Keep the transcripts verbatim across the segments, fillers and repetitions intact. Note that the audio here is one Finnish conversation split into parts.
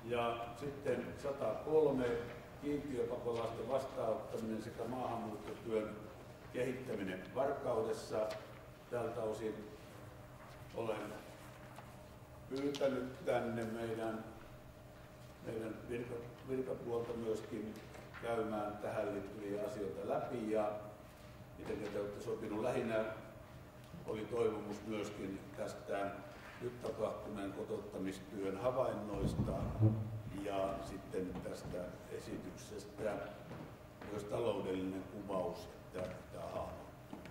Ja sitten sata kolme kiintiöpakolaisten vastaanottaminen sekä maahanmuuttotyön kehittäminen Varkaudessa. Tältä osin olen pyytänyt tänne meidän, meidän virka, virkapuolta myöskin käymään tähän liittyviä asioita läpi ja miten te olette sopinut. Lähinnä oli toivomus myöskin tästä nyt tapahtuneen kotouttamistyön havainnoista ja sitten tästä esityksestä myös taloudellinen kuvaus, että tämä hahmottuu.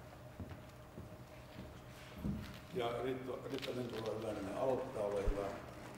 Ja Riitta, Riitta Lintula Hyvänen aloittaa, ole hyvä.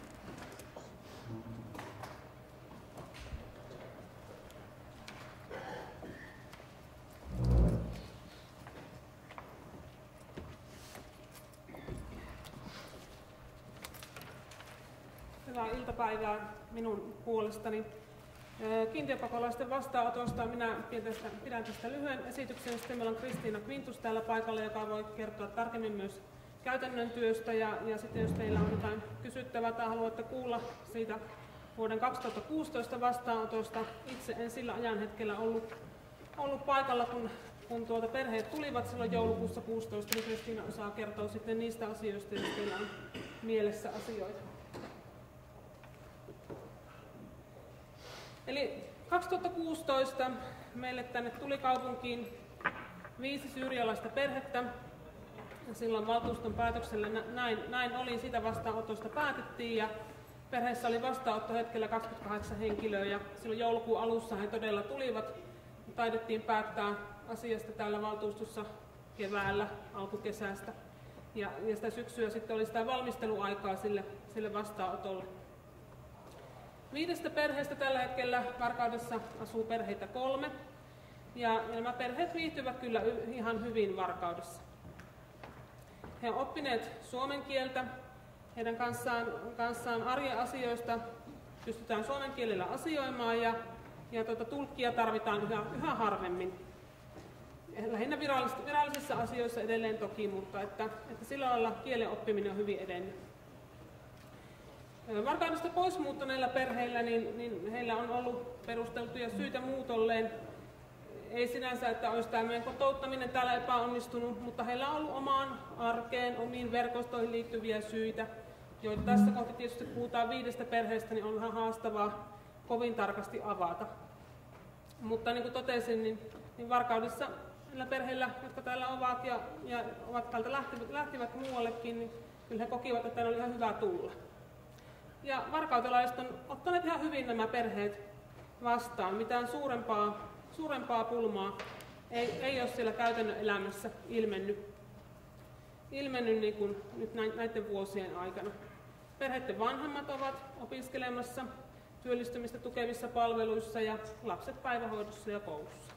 Hyvää iltapäivää minun puolestani. Kiintiöpakolaisten vastaanotosta minä pidän tästä lyhyen esityksen. Sitten meillä on Kristiina Quintus täällä paikalla, joka voi kertoa tarkemmin myös käytännön työstä. Ja, ja sitten jos teillä on jotain kysyttävää tai haluatte kuulla siitä vuoden kaksituhattakuusitoista vastaanotosta. Itse en sillä ajan hetkellä ollut, ollut paikalla, kun, kun tuota perheet tulivat silloin joulukuussa kuusitoista, niin Kristiina osaa kertoa sitten niistä asioista, jos teillä on mielessä asioita. Eli kaksituhattakuusitoista meille tänne tuli kaupunkiin viisi syyrialaista perhettä. Ja silloin valtuuston päätöksellä näin, näin oli, sitä vastaanotosta päätettiin ja perheessä oli vastaanottohetkellä kaksikymmentäkahdeksan henkilöä ja silloin joulukuun alussa he todella tulivat. Taidettiin päättää asiasta täällä valtuustossa keväällä, alkukesästä ja, ja sitä syksyä sitten oli sitä valmisteluaikaa sille, sille vastaanotolle. Viidestä perheestä tällä hetkellä Varkaudessa asuu perheitä kolme ja nämä perheet viihtyvät kyllä ihan hyvin Varkaudessa. He ovat oppineet suomen kieltä, heidän kanssaan, kanssaan arjen asioista pystytään suomen kielellä asioimaan ja, ja tuota, tulkkia tarvitaan yhä, yhä harvemmin. Lähinnä virallis, virallisissa asioissa edelleen toki, mutta että, että sillä lailla kielen oppiminen on hyvin edennyt. Varkaudesta pois muuttaneilla perheillä, niin, niin heillä on ollut perusteltuja syitä muutolleen. Ei sinänsä, että olisi tämä meidän kotouttaminen täällä epäonnistunut, mutta heillä on ollut omaan arkeen, omiin verkostoihin liittyviä syitä, joita tässä kohti tietysti puhutaan viidestä perheestä, niin on vähän haastavaa kovin tarkasti avata. Mutta niin kuin totesin, niin, niin Varkaudessa näillä perheillä, jotka täällä ovat ja, ja ovat täältä lähtivät, lähtivät muuallekin, niin kyllä he kokivat, että täällä oli ihan hyvä tulla. Ja varkautelaiset on ottaneet ihan hyvin nämä perheet vastaan. Mitään suurempaa, suurempaa pulmaa ei, ei ole siellä käytännön elämässä ilmennyt, ilmennyt niin kuin nyt näiden vuosien aikana. Perheiden vanhemmat ovat opiskelemassa työllistymistä tukevissa palveluissa ja lapset päivähoidossa ja koulussa.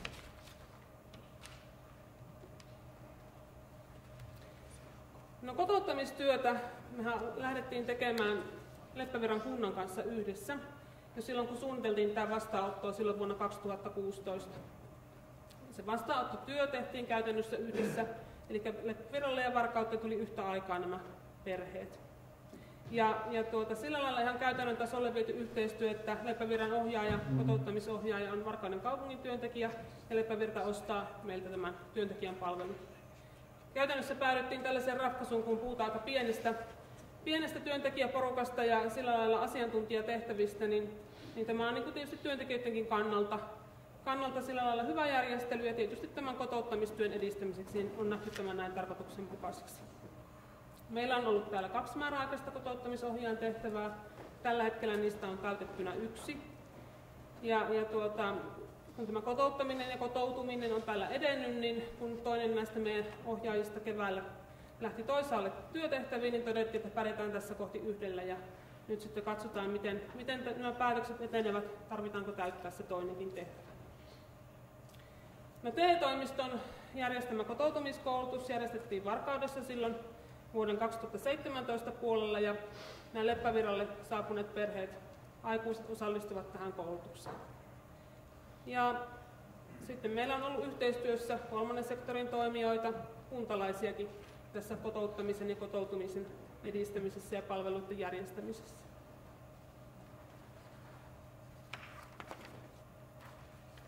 No, kotouttamistyötä mehän lähdettiin tekemään Leppävirran kunnan kanssa yhdessä jo silloin, kun suunniteltiin tämä vastaanottoa silloin vuonna kaksituhattakuusitoista. Se vastaanottotyö tehtiin käytännössä yhdessä, eli Leppävirralle ja Varkauteen tuli yhtä aikaa nämä perheet. Ja, ja tuota, sillä lailla ihan käytännön tasolle viety yhteistyö, että Leppävirran ohjaaja, kotouttamisohjaaja on Varkauden kaupungin työntekijä ja Leppävirta ostaa meiltä tämän työntekijän palvelun. Käytännössä päädyttiin tällaiseen ratkaisuun, kun puhutaan aika pienestä, pienestä työntekijäporukasta ja sillä lailla asiantuntijatehtävistä, niin, niin tämä on niin kuin tietysti työntekijöidenkin kannalta, kannalta sillä lailla hyvä järjestely ja tietysti tämän kotouttamistyön edistämiseksi niin on nähty tämän näin tarkoituksenmukaiseksi. Meillä on ollut täällä kaksi määräaikaista kotouttamisohjaajan tehtävää. Tällä hetkellä niistä on täytettynä yksi. Ja, ja tuota, kun tämä kotouttaminen ja kotoutuminen on täällä edennyt, niin kun toinen näistä meidän ohjaajista keväällä lähti toisaalle työtehtäviin, niin todettiin, että pärjätään tässä kohti yhdellä. Ja nyt sitten katsotaan, miten, miten nämä päätökset etenevät, tarvitaanko täyttää se toinenkin tehtävä. No, T E-toimiston järjestämä kotoutumiskoulutus järjestettiin Varkaudessa silloin vuoden kaksituhattaseitsemäntoista puolella ja nämä Leppävirralle saapuneet perheet, aikuiset osallistuvat tähän koulutukseen. Ja sitten meillä on ollut yhteistyössä kolmannen sektorin toimijoita, kuntalaisiakin tässä kotouttamisen ja kotoutumisen edistämisessä ja palveluiden järjestämisessä.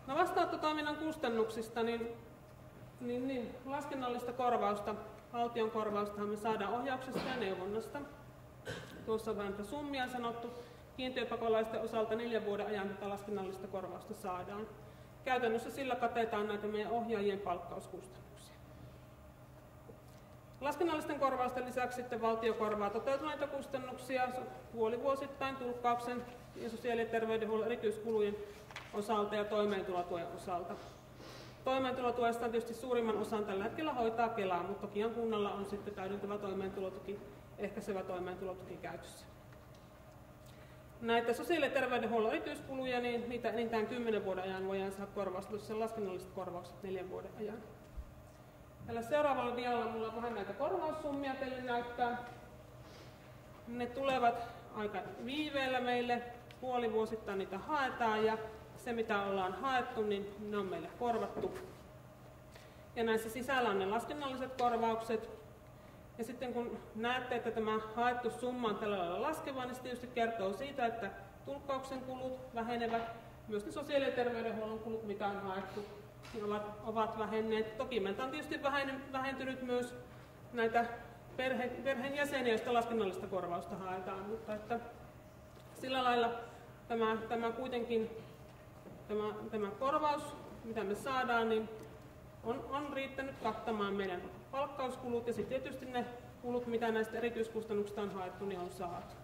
No vastaanottotoiminnan kustannuksista, niin, niin, niin laskennallista korvausta, valtion korvaustahan me saadaan ohjauksesta ja neuvonnasta. Tuossa on vähän näitä summia sanottu. Kiintiöpakolaisten osalta neljän vuoden ajan tätä laskennallista korvausta saadaan. Käytännössä sillä katetaan näitä meidän ohjaajien palkkauskustannuksia. Laskennallisten korvausten lisäksi sitten valtio korvaa toteutuneita kustannuksia puolivuosittain tulkkauksen ja sosiaali- ja terveydenhuollon erityiskulujen osalta ja toimeentulotuen osalta. Toimeentulotuesta tietysti suurimman osan tällä hetkellä hoitaa Kelaa, mutta toki kunnalla on sitten täydentävä toimeentulotuki, ehkäisevä toimeentulotuki käytössä. Näitä sosiaali- ja terveydenhuollon erityiskuluja, niin niitä enintään kymmenen vuoden ajan voidaan saada korvausta, tosiaan laskennalliset korvaukset neljän vuoden ajan. Tällä seuraavalla dialla minulla on vähän näitä korvaussummia teille näyttää. Ne tulevat aika viiveellä meille, puolivuosittain niitä haetaan ja se mitä ollaan haettu, niin ne on meille korvattu. Ja näissä sisällä on ne laskennalliset korvaukset. Ja sitten kun näette, että tämä haettu summa on tällä lailla laskeva, niin se tietysti kertoo siitä, että tulkkauksen kulut vähenevät, myös ne sosiaali- ja terveydenhuollon kulut, mitä on haettu, niin ovat, ovat vähenneet. Toki meiltä on tietysti vähentynyt myös näitä perhe, perheenjäseniä, joista laskennallista korvausta haetaan, mutta että sillä lailla tämä, tämä kuitenkin tämä, tämä korvaus, mitä me saadaan, niin on, on riittänyt kattamaan meidän palkkauskulut ja sitten tietysti ne kulut, mitä näistä erityiskustannuksista on haettu, niin on saatu.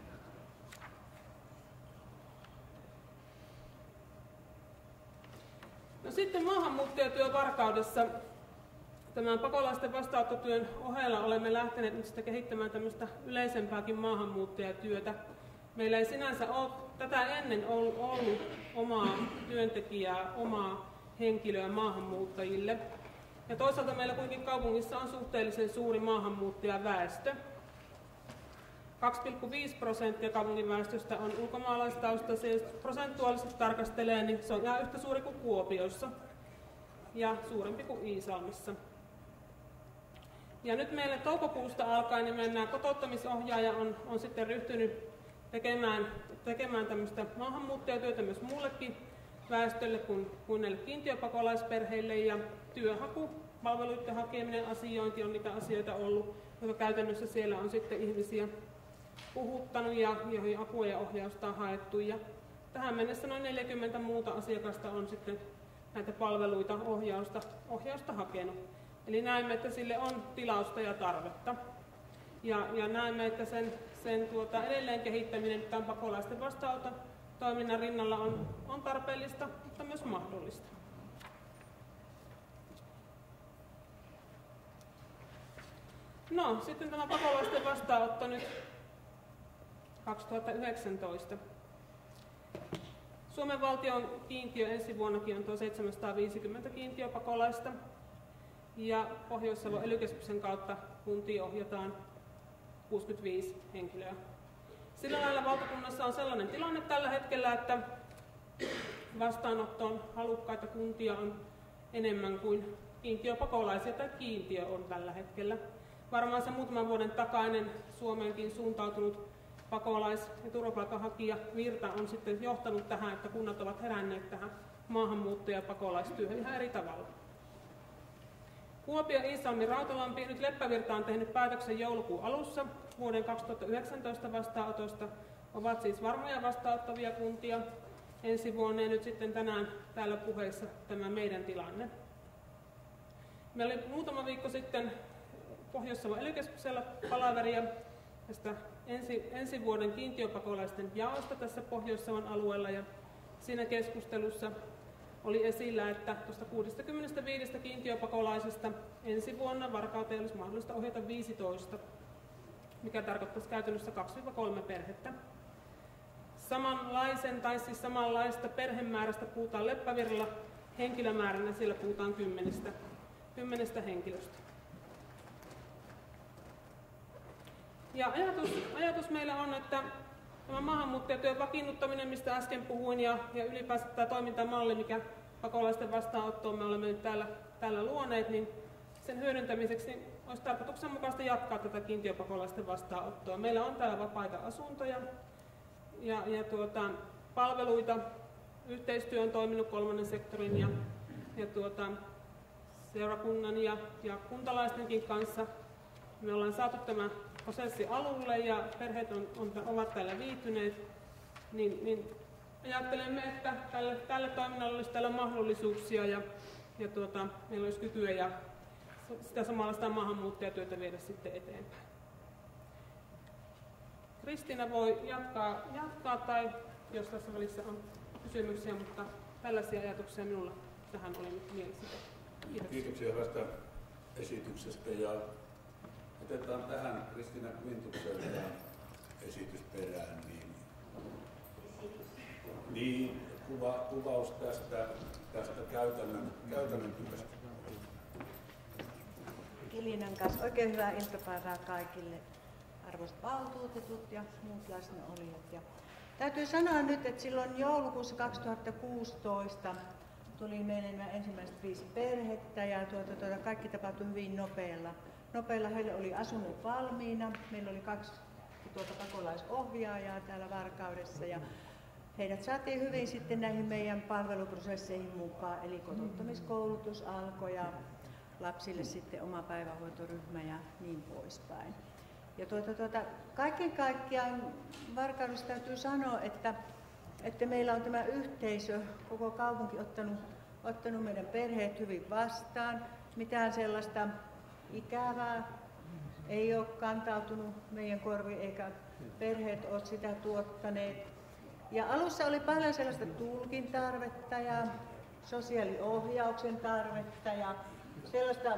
No sitten maahanmuuttajatyö Varkaudessa. Tämän pakolaisten vastaanottotyön ohella olemme lähteneet nyt sitä kehittämään tämmöistä yleisempääkin maahanmuuttajatyötä. Meillä ei sinänsä ole tätä ennen ollut, ollut omaa työntekijää, omaa henkilöä maahanmuuttajille. Ja toisaalta meillä kuitenkin kaupungissa on suhteellisen suuri maahanmuuttajaväestö. kaksi pilkku viisi prosenttia kaupungin väestöstä on ulkomaalaistaustaisia, jos prosentuaalisesti tarkastelee, niin se on ihan yhtä suuri kuin Kuopiossa ja suurempi kuin Iisalmissa. Ja nyt meille toukokuusta alkaen niin meidän kotouttamisohjaaja on, on sitten ryhtynyt tekemään, tekemään tämmöistä maahanmuuttajatyötä myös muullekin väestölle kuin, kuin näille kiintiöpakolaisperheille, ja työhaku, palveluiden hakeminen, asiointi on niitä asioita ollut, jotka käytännössä siellä on sitten ihmisiä puhuttanut ja joihin apua ja ohjausta on haettu. Ja tähän mennessä noin neljäkymmentä muuta asiakasta on sitten näitä palveluita, ohjausta, ohjausta hakenut. Eli näemme, että sille on tilausta ja tarvetta. Ja, ja näemme, että sen, sen tuota, edelleen kehittäminen tämän pakolaisten vastaanoton toiminnan rinnalla on, on tarpeellista, mutta myös mahdollista. No, sitten tämä pakolaisten vastaanotto nyt kaksituhattayhdeksäntoista. Suomen valtion kiintiö ensi vuonnakin on tuo seitsemänsataaviisikymmentä kiintiöpakolaista. Ja Pohjois-Savon ely-keskuksen kautta kuntiin ohjataan kuusikymmentäviisi henkilöä. Sillä lailla valtakunnassa on sellainen tilanne tällä hetkellä, että vastaanottoon halukkaita kuntia on enemmän kuin kiintiöpakolaisia tai kiintiö on tällä hetkellä. Varmaan se muutaman vuoden takainen Suomeenkin suuntautunut pakolais- ja turvapaikanhakijavirta on sitten johtanut tähän, että kunnat ovat heränneet tähän maahanmuutto- ja pakolaistyöhön ihan eri tavalla. Kuopio, Iisalmi, Rautalampi, nyt Leppävirta on tehnyt päätöksen joulukuun alussa vuoden kaksituhattayhdeksäntoista vastaanotosta. Ovat siis varmoja vastaanottavia kuntia ensi vuonna, ja nyt sitten tänään täällä puheissa tämä meidän tilanne. Meillä oli muutama viikko sitten Pohjois-Savon ely-keskuksella palaveria tästä ensi, ensi vuoden kiintiöpakolaisten jaosta tässä Pohjois-Savon alueella, ja siinä keskustelussa oli esillä, että tuosta kuusikymmentäviisi kiintiöpakolaisesta ensi vuonna Varkauteen olisi mahdollista ohjata viisitoista, mikä tarkoittaisi käytännössä kaksi kolme perhettä. Samanlaisen tai siis samanlaista perhemäärästä puhutaan Leppävirralla, henkilömääränä siellä puhutaan kymmenestä, kymmenestä henkilöstä. Ja ajatus, ajatus meillä on, että tämä maahanmuuttajatyön vakiinnuttaminen, mistä äsken puhuin, ja, ja ylipäänsä tämä toimintamalli, mikä pakolaisten vastaanottoon me olemme nyt täällä, täällä luoneet, niin sen hyödyntämiseksi olisi tarkoituksenmukaista jatkaa tätä kiintiöpakolaisten vastaanottoa. Meillä on täällä vapaita asuntoja ja, ja tuota, palveluita yhteistyö on toiminut kolmannen sektorin ja, ja tuota, seurakunnan ja, ja kuntalaistenkin kanssa. Me ollaan saatu tämä prosessi alulle ja perheet on, on, ovat täällä viihtyneet, niin, niin ajattelemme, että tälle, tälle toiminnalle olisi täällä mahdollisuuksia ja, ja tuota, meillä olisi kykyä ja sitä samalla sitä maahanmuuttajatyötä viedä sitten eteenpäin. Kristiina voi jatkaa, jatkaa tai jos tässä välissä on kysymyksiä, mutta tällaisia ajatuksia minulla tähän oli nyt mielessä. Kiitoksia. Kiitoksia hyvästä esityksestä ja otetaan tähän Kristiina Kvintukselta esitysperään. Niin, niin kuva, kuvaus tästä, tästä käytännön, käytännön työstä. Elinan kanssa oikein hyvää iltapäivää kaikille arvoisat valtuutetut ja muut läsnäolijat. Ja täytyy sanoa nyt, että silloin joulukuussa kaksituhattakuusitoista tuli meille nämä ensimmäiset viisi perhettä ja tuota, tuota, kaikki tapahtui hyvin nopealla. Nopealla heille oli asunnot valmiina. Meillä oli kaksi tuota, pakolaisohjaajaa täällä Varkaudessa ja heidät saatiin hyvin sitten näihin meidän palveluprosesseihin mukaan. Eli kotouttamiskoulutus alkoi ja lapsille sitten oma päivähoitoryhmä ja niin poispäin. Ja tuota, tuota, kaiken kaikkiaan Varkaudessa täytyy sanoa, että, että meillä on tämä yhteisö, koko kaupunki ottanut, ottanut meidän perheet hyvin vastaan. Mitään sellaista ikävää ei ole kantautunut meidän korviin eikä perheet ole sitä tuottaneet. Ja alussa oli paljon sellaista tulkin tarvetta ja sosiaaliohjauksen tarvetta ja sellaista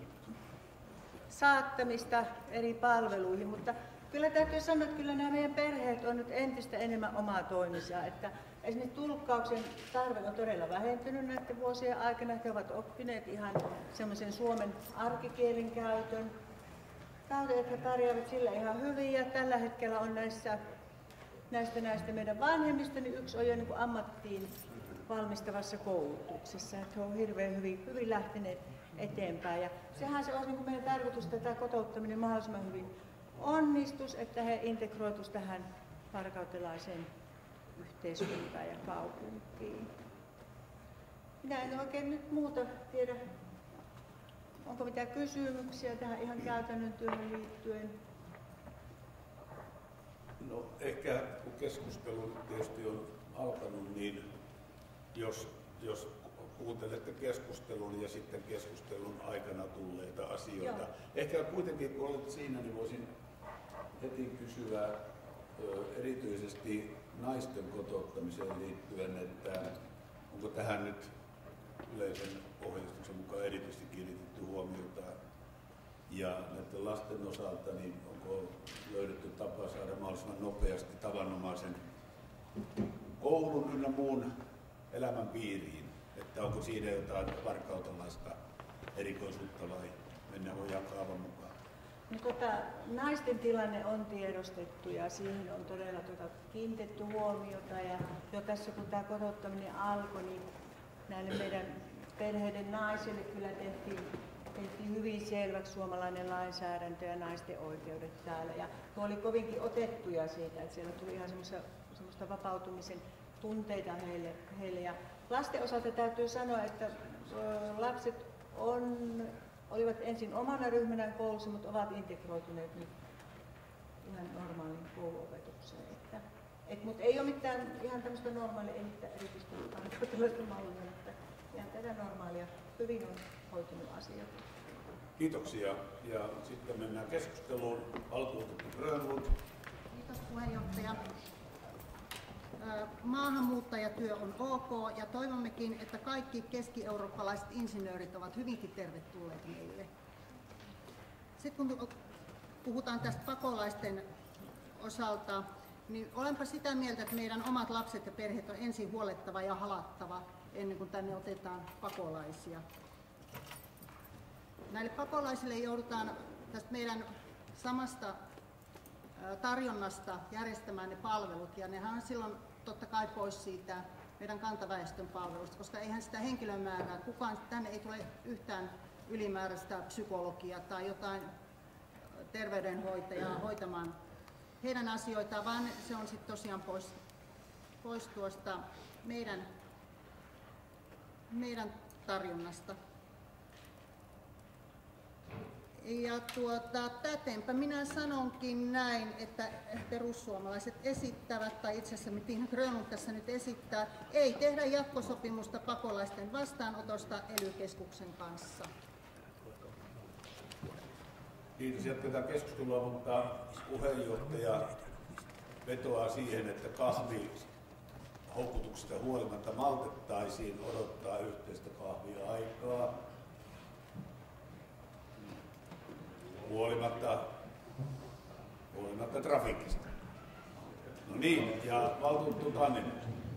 saattamista eri palveluihin, mutta kyllä täytyy sanoa, että kyllä nämä meidän perheet on nyt entistä enemmän omaa toimisaa, että esimerkiksi tulkkauksen tarve on todella vähentynyt näiden vuosien aikana, he ovat oppineet ihan semmoisen suomen arkikielen käytön, käytön, että he pärjäävät sillä ihan hyvin ja tällä hetkellä on näissä, näistä, näistä meidän vanhemmista, niin yksi on jo niin kuin ammattiin valmistavassa koulutuksessa, että he ovat hirveän hyvin, hyvin lähteneet eteenpäin. Ja sehän se on niin kuin meidän tarkoitus, että tämä kotouttaminen mahdollisimman hyvin onnistus, että he integroitus tähän varkautelaiseen yhteiskuntaan ja kaupunkiin. Minä en oikein nyt muuta tiedä, onko mitään kysymyksiä tähän ihan käytännön työhön liittyen. No ehkä kun keskustelu tietysti on alkanut, niin jos, jos kuuntelette keskustelun ja sitten keskustelun aikana tulleita asioita. Joo. Ehkä kuitenkin kun olet siinä, niin voisin heti kysyä ö, erityisesti naisten kotouttamiseen liittyen, että onko tähän nyt yleisen ohjeistuksen mukaan erityisesti kiinnitetty huomiota ja näiden lasten osalta, niin onko löydetty tapa saada mahdollisimman nopeasti tavanomaisen koulun ynnä muun elämän piiriin? Että onko siinä jotain varkautelaista erikoisuutta vai mennään voi kaavan mukaan? No, tota, naisten tilanne on tiedostettu ja siihen on todella tota, kiinnitetty huomiota. Ja jo tässä kun tämä kotouttaminen alkoi, niin näille meidän perheiden naisille kyllä tehtiin, tehtiin hyvin selväksi suomalainen lainsäädäntö ja naisten oikeudet täällä. Ja ne oli kovinkin otettuja siitä, että siellä tuli ihan semmoista vapautumisen tunteita heille. heille. Ja lasten osalta täytyy sanoa, että lapset on, olivat ensin omana ryhmänään koulussa, mutta ovat integroituneet nyt ihan normaaliin kouluopetukseen. Että, et, mutta ei ole mitään ihan tämmöistä normaalia, erityisesti tällaista mallia, mutta ihan tätä normaalia. Hyvin on hoitunut asiat. Kiitoksia. Ja sitten mennään keskusteluun. Valtuutettu Grönlund. Kiitos puheenjohtaja. Maahanmuuttajatyö on ok ja toivommekin, että kaikki keski-eurooppalaiset insinöörit ovat hyvinkin tervetulleet meille. Sitten kun puhutaan tästä pakolaisten osalta, niin olenpa sitä mieltä, että meidän omat lapset ja perheet on ensin huolettava ja halattava ennen kuin tänne otetaan pakolaisia. Näille pakolaisille joudutaan tästä meidän samasta tarjonnasta järjestämään ne palvelut ja nehän on silloin totta kai pois siitä meidän kantaväestön palvelusta, koska eihän sitä henkilömäärää, kukaan tänne ei tule yhtään ylimääräistä psykologia tai jotain terveydenhoitajaa hoitamaan heidän asioitaan, vaan se on sitten tosiaan pois, pois tuosta meidän meidän tarjonnasta. Ja tuota, tätenpä minä sanonkin näin, että perussuomalaiset esittävät, tai itse asiassa Tiina Grönlund tässä nyt esittää, ei tehdä jatkosopimusta pakolaisten vastaanotosta E L Y-keskuksen kanssa. Kiitos. Jatketaan keskustelua, mutta puheenjohtaja vetoaa siihen, että kahvi houkutuksesta huolimatta maltettaisiin odottaa yhteistä kahvia aikaa. Huolimatta, huolimatta trafiikista. No niin, ja valtuutettu Tanninen.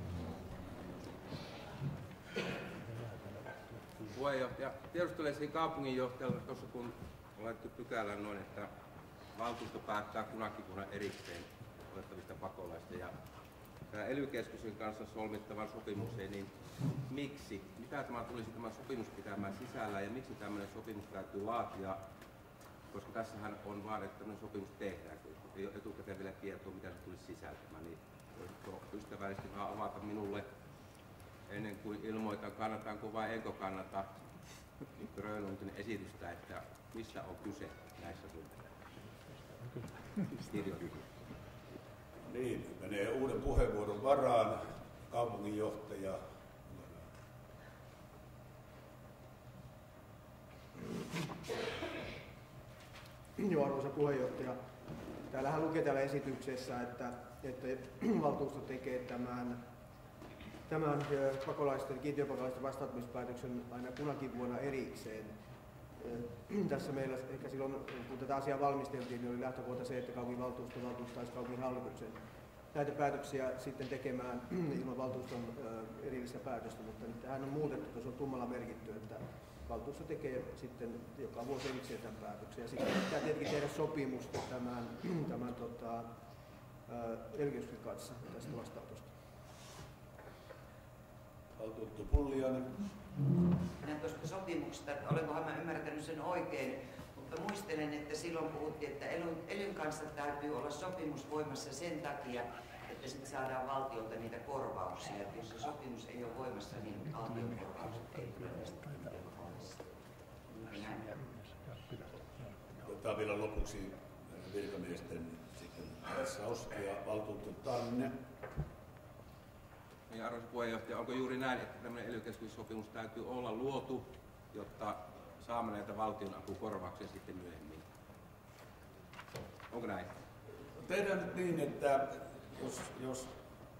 Puheenjohtaja, tiedustelisin kaupunginjohtajalta tuossa, kun on laitettu pykälän noin, että valtuusto päättää kunakin vuonna erikseen otettavista pakolaista. Ja tämä E L Y-keskuksen kanssa solmittavan sopimukseen, niin miksi? Mitä tämä tulisi tämä sopimus pitämään sisällä ja miksi tämmöinen sopimus täytyy laatia? Koska tässähän on vaan, että tämmöinen sopimus tehdään, kun ei ole etukäteen vielä tietoa, mitä se tulisi sisältämään, niin voisitko ystävällisesti vaan avata minulle ennen kuin ilmoitan, kannataanko vai enkö kannata Grönlundin esitystä, että mistä on kyse näissä kirjoituksissa. Niin, menee uuden puheenvuoron varaan kaupunginjohtaja. Joo, arvoisa puheenjohtaja. Täällähän lukee täällä esityksessä, että, että valtuusto tekee tämän, tämän pakolaisten, kiintiöpakolaisten vastaanottamispäätöksen aina kunakin vuonna erikseen. Tässä meillä ehkä silloin, kun tätä asiaa valmisteltiin, niin oli lähtökohta se, että kaupunginvaltuusto valtuustaisi kaupunginhallituksen näitä päätöksiä sitten tekemään ilman valtuuston erillistä päätöstä, mutta nyt tähän on muutettu, tuossa on tummalla merkitty, että valtuusto tekee sitten joka vuosi erikseen tämän päätöksen. Ja sitten pitää tietenkin tehdä sopimusta tämän, tämän tota, E L Y-keskuksen kanssa tästä vastaanotosta. Valtuutettu Pulliainen. Minä tuosta sopimuksesta, että olenkohan mä ymmärtänyt sen oikein, mutta muistelen, että silloin puhuttiin, että E L Yn kanssa täytyy olla sopimus voimassa sen takia, että sitten saadaan valtiolta niitä korvauksia. Että jos se sopimus ei ole voimassa, niin valtion korvaukset ei tule tästä. Otetaan vielä lopuksi virkamiesten sitten vastaus ja valtuutettu Tanne. Niin, arvoisa puheenjohtaja, onko juuri näin, että tämmöinen E L Y-keskussopimus täytyy olla luotu, jotta saamme näitä valtionapukorvauksia sitten myöhemmin? Onko näin? Tehdään nyt niin, että jos, jos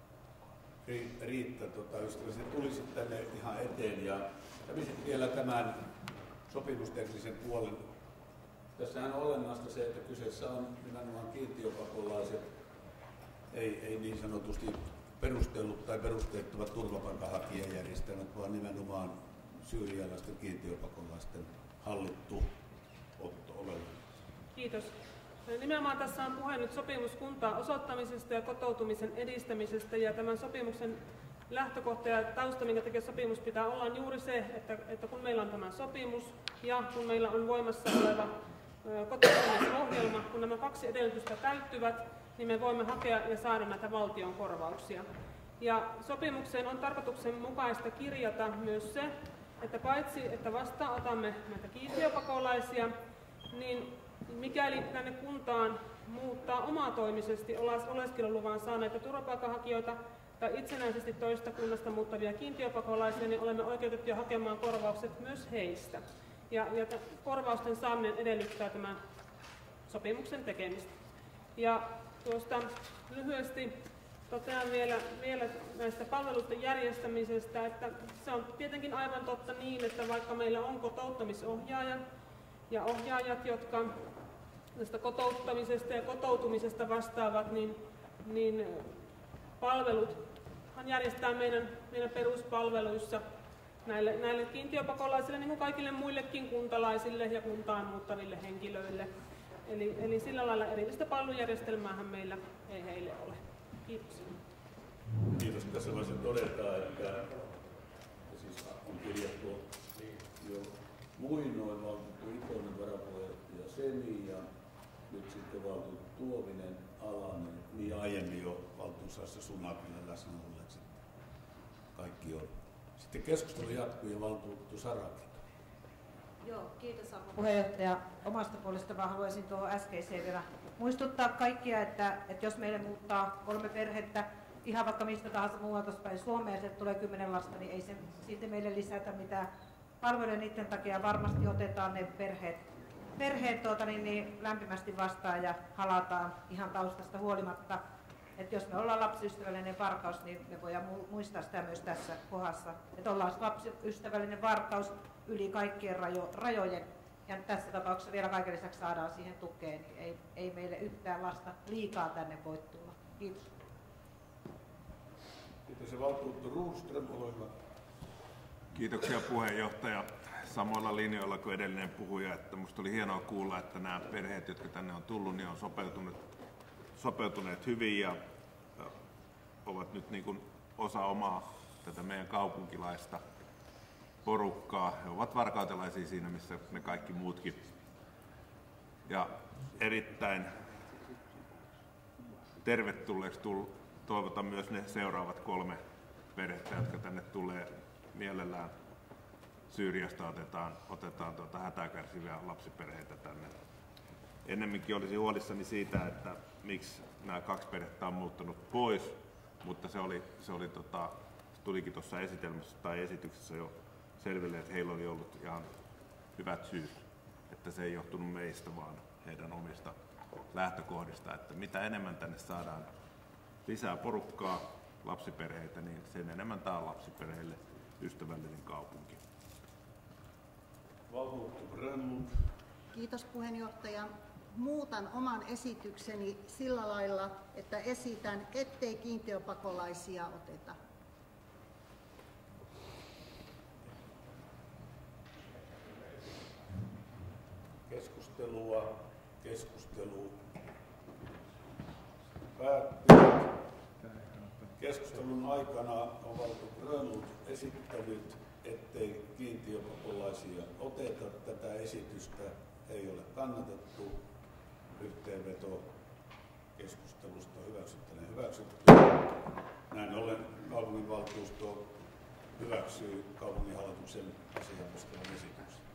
Riitta tota, ystävällisesti tulisi tänne ihan eteen ja kävisit vielä tämän sopimusteknisen puolen. Tässähän on olennaista se, että kyseessä on nimenomaan kiintiöpakolaiset, ei, ei niin sanotusti perustellut tai perusteettomat turvapaikanhakijajärjestelmät, vaan nimenomaan syyrialaisten kiintiöpakolaisten hallittu otto olennaista. Kiitos. Nimenomaan tässä on puhe nyt sopimuskuntaa osoittamisesta ja kotoutumisen edistämisestä, ja tämän sopimuksen lähtökohta ja tausta, minkä takia sopimus pitää olla, on juuri se, että, että kun meillä on tämä sopimus ja kun meillä on voimassa oleva kotoutumisohjelma, kun nämä kaksi edellytystä täyttyvät, niin me voimme hakea ja saada näitä valtion korvauksia. Ja sopimukseen on tarkoituksenmukaista kirjata myös se, että paitsi että vastaanotamme näitä kiintiöpakolaisia, niin mikäli tänne kuntaan muuttaa omatoimisesti oleskeluluvan saaneita turvapaikanhakijoita tai itsenäisesti toista kunnasta muuttavia kiintiöpakolaisia, niin olemme oikeutettuja hakemaan korvaukset myös heistä. Ja, ja korvausten saaminen edellyttää tämän sopimuksen tekemistä. Ja tuosta lyhyesti totean vielä, vielä näistä palveluiden järjestämisestä, että se on tietenkin aivan totta niin, että vaikka meillä on kotouttamisohjaaja ja ohjaajat, jotka tästä kotouttamisesta ja kotoutumisesta vastaavat, niin, niin palveluthan järjestää meidän, meidän peruspalveluissa näille, näille kiintiöpakolaisille, niin kuin kaikille muillekin kuntalaisille ja kuntaan muuttaville henkilöille. Eli, eli sillä lailla erillistä palvelujärjestelmäähän meillä ei heille ole. Kiitos. Kiitos. Tässä voisi todeta, että siis on kirjattu jo muinoin valtuutettu Ikonen, varapuheenjohtaja Semi ja nyt sitten valtuutettu Tuovinen, Alanen, niin aiemmin jo valtuustossa Sunakilla läsnä olleet sitten. Kaikki on Sitten keskustelu jatkuu ja valtuutettu Sarakin. Joo, kiitos arvon puheenjohtaja. Omasta puolesta vaan haluaisin tuohon äskeiseen vielä muistuttaa kaikkia, että, että jos meille muuttaa kolme perhettä, ihan vaikka mistä tahansa muualta päin Suomeen ja sieltä tulee kymmenen lasta, niin ei se silti meille lisätä mitään palveluja niiden takia. Varmasti otetaan ne perheet, perheet tuota, niin, niin lämpimästi vastaan ja halataan ihan taustasta huolimatta. Että jos me ollaan lapsiystävällinen varkaus, niin me voidaan muistaa sitä myös tässä kohdassa. Että ollaan lapsiystävällinen varkaus yli kaikkien rajo, rajojen. Ja tässä tapauksessa vielä kaiken lisäksi saadaan siihen tukeen, niin ei, ei meille yhtään lasta liikaa tänne voi tulla. Kiitos. Kiitos ja valtuutettu Roström, ole hyvä. Kiitoksia puheenjohtaja. Samoilla linjoilla kuin edellinen puhuja, että minusta oli hienoa kuulla, että nämä perheet, jotka tänne on tullut, niin on sopeutuneet, sopeutuneet hyvin ja ovat nyt niin kuin osa omaa tätä meidän kaupunkilaista porukkaa. He ovat varkautelaisia siinä, missä ne kaikki muutkin. Ja erittäin tervetulleeksi toivotan myös ne seuraavat kolme perhettä, jotka tänne tulee mielellään. Syyriasta otetaan, otetaan tuota hätää kärsiviä lapsiperheitä tänne. Ennemminkin olisin huolissani siitä, että miksi nämä kaksi perhettä on muuttanut pois, mutta se, oli, se, oli, tota, se tulikin tuossa esitelmässä tai esityksessä jo selville, että heillä oli ollut ihan hyvät syyt, että se ei johtunut meistä, vaan heidän omista lähtökohdista, että mitä enemmän tänne saadaan lisää porukkaa, lapsiperheitä, niin sen enemmän tämä on lapsiperheille ystävällinen kaupunki. Kiitos puheenjohtaja. Muutan oman esitykseni sillä lailla, että esitän, ettei kiintiöpakolaisia oteta. Keskustelua, keskustelu päättyy. Keskustelun aikana on valtuutettu Grönlund esittänyt, ettei kiintiöpakolaisia oteta. Tätä esitystä ei ole kannatettu. Yhteenveto keskustelusta hyväksyttäneen hyväksytty. Näin ollen kaupunginvaltuusto hyväksyy kaupunginhallituksen asiaa koskevan esityksen.